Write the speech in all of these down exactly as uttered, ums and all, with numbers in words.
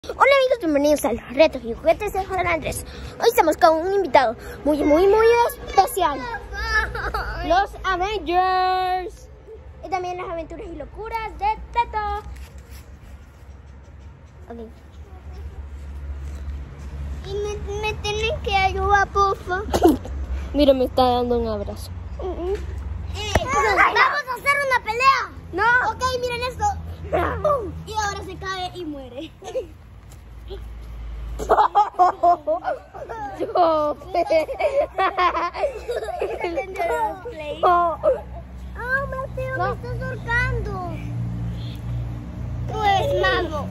Hola amigos, bienvenidos a los retos y juguetes de Juan Andrés. Hoy estamos con un invitado muy, muy, muy especial. Los Avengers. Y también las aventuras y locuras de Teto. Ok. Y me, me tienen que ayudar, porfa. Mira, me está dando un abrazo. Eh, vamos a hacer una pelea. No. Ok, miren esto. Uh, y ahora se cae y muere. Yo. Oh, Mateo, me estás ahorcando. Tú eres mago.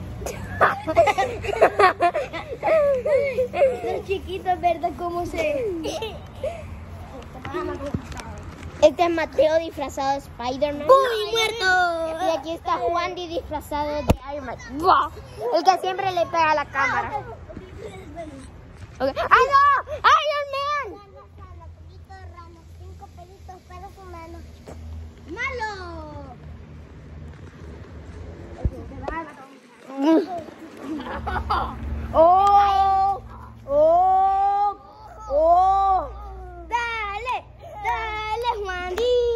Los chiquitos, ¿verdad? ¿Cómo se...? Este es Mateo disfrazado de Spider-Man. ¡Uy, muerto! Y aquí está Juandy disfrazado de Iron Man. El que siempre le pega a la cámara. Okay. ¡Ah, no! ¡Iron Man! Cinco pelitos para su mano. ¡Malo! ¡Oh! ¡Oh! ¡Oh! ¡Dale! ¡Dale, Juan!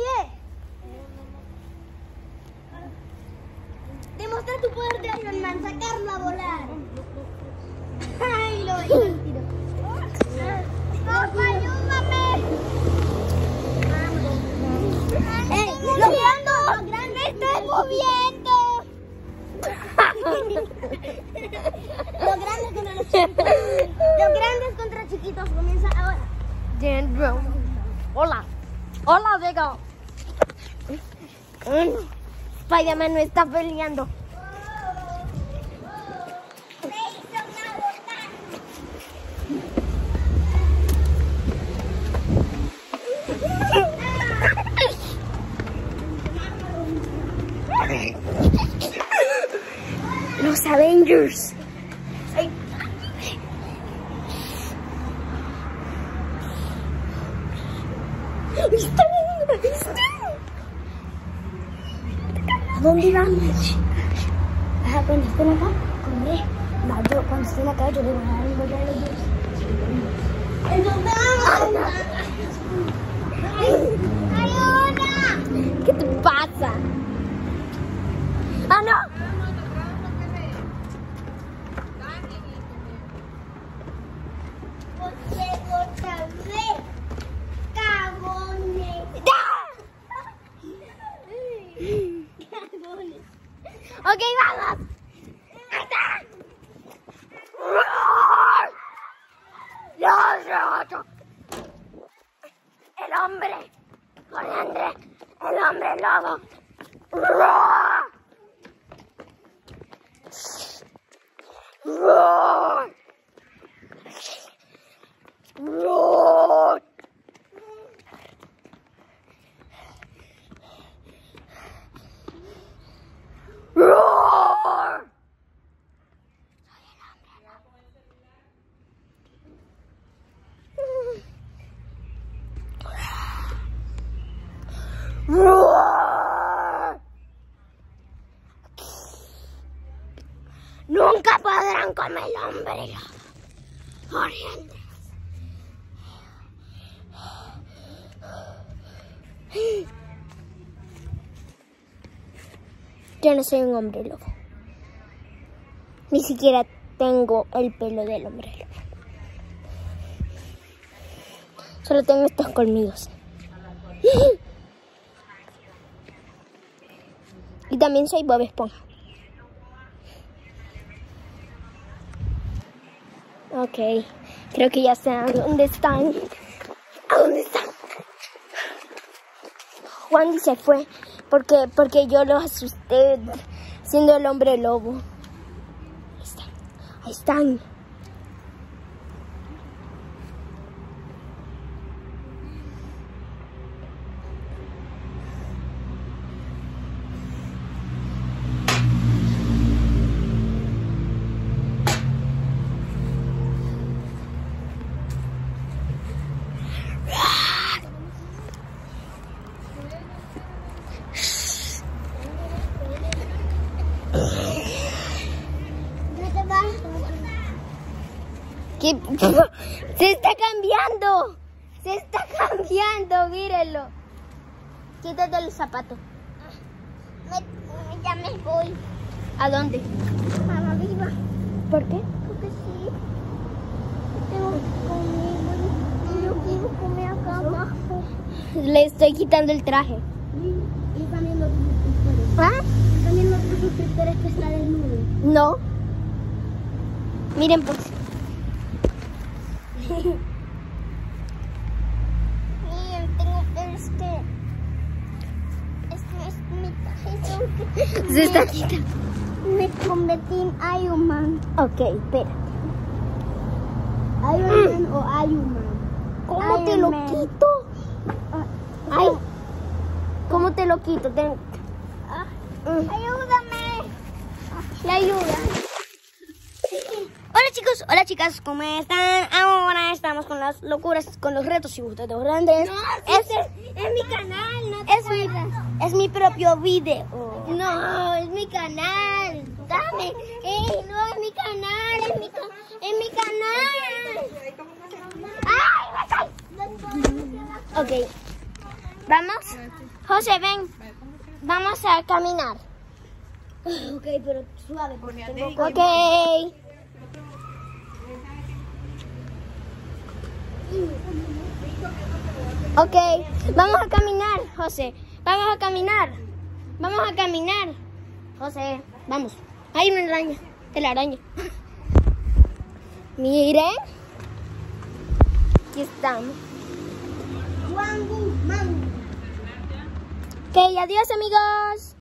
Demostra tu poder de Iron Man, sacarlo a volar. ¡Ay, lo tiro! ¡Papá, ayúdame! ¡Ey! ¡Lo grande! ¡Lo grande! ¡Me estoy moviendo! Los grandes contra los chiquitos. Los grandes contra chiquitos. Comienza ahora. Dentro. Hola. Hola, Vega. Spider-Man no está peleando. Los Avengers. Ay. Ahí está, ahí está. ¿A dónde vamos? Ajá, cuando estén acá, corre. No, yo cuando estén acá, yo le voy a dar un golpe a los dos. ¡Ayuda! ¿Qué te pasa? ¡Ah, no! Ok, vamos. El hombre. Corriente. El hombre lobo. Nunca podrán comer el hombre lobo. Corrientes. Yo no soy un hombre lobo. Ni siquiera tengo el pelo del hombre lobo. Solo tengo estos colmillos. Y también soy Bob Esponja. Ok, creo que ya sé a dónde están. ¿A dónde están? Juan se fue porque, porque yo lo asusté siendo el hombre lobo. Ahí están. Ahí están. ¿Dónde vas? ¿Qué? Se está cambiando. Se está cambiando, mírenlo. Quítate el zapato. Me, ya me voy. ¿A dónde? A la viva. ¿Por qué? Porque sí. Tengo que comer. Yo quiero comer acá abajo. Le estoy quitando el traje. Y también los suscriptores. ¿Ah? También los suscriptores que está desnudo. No. Miren pues. Miren, tengo este. Este es mi tarjeta. Se está quitando. Me convertí en Iron Man. Ok, espera. Iron Man o Iron Man. ¿Cómo te Iron lo Man. quito? Ah, Ay. ¿Cómo te lo quito? Ten- ah, Mm. ayúdame. Le ayuda. Hola chicos, hola chicas, ¿cómo están? Ahora estamos con las locuras, con los retos y gustos grandes. Este Es mi canal, no es mi, es mi propio video. No, es mi canal. Dame. Ey, no es mi canal, es mi, ca- es mi canal. ¡Ay, Ok, vamos. José, ven. Vamos a caminar. Ok, pero suave, porque tengo que... Ok. Ok, vamos a caminar, José. Vamos a caminar. Vamos a caminar. José, vamos. Hay una araña. La araña. Miren. Aquí estamos. Juan Guzmán. Ok, adiós amigos.